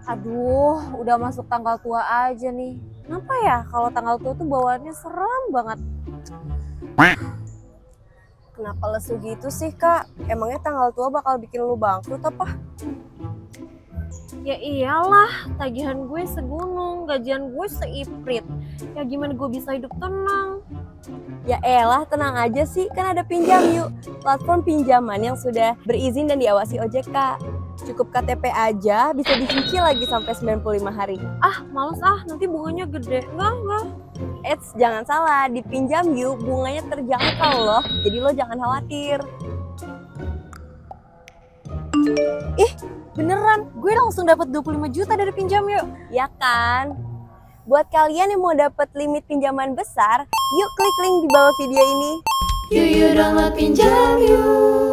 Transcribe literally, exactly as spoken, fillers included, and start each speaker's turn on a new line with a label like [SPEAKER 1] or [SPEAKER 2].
[SPEAKER 1] Aduh, udah masuk tanggal tua aja nih. Kenapa ya kalau tanggal tua tuh bawaannya serem banget?
[SPEAKER 2] Kenapa lesu gitu sih, Kak? Emangnya tanggal tua bakal bikin lu bangkrut apa?
[SPEAKER 1] Ya iyalah, tagihan gue segunung, gajian gue seiprit. Ya gimana gue bisa hidup tenang?
[SPEAKER 2] Ya elah, tenang aja sih, kan ada Pinjam Yuk, platform pinjaman yang sudah berizin dan diawasi O J K. Cukup K T P aja, bisa dicicil lagi sampai sembilan puluh lima hari.
[SPEAKER 1] Ah, males ah, nanti bunganya gede. Enggak, enggak.
[SPEAKER 2] Eits, jangan salah, di Pinjam Yuk bunganya terjangkau loh, jadi lo jangan khawatir.
[SPEAKER 1] Ih, beneran, gue langsung dapat dua puluh lima juta dari Pinjam Yuk.
[SPEAKER 2] Ya kan? Buat kalian yang mau dapat limit pinjaman besar, yuk klik link di bawah video ini.
[SPEAKER 3] Yuk yuk download Pinjam Yuk.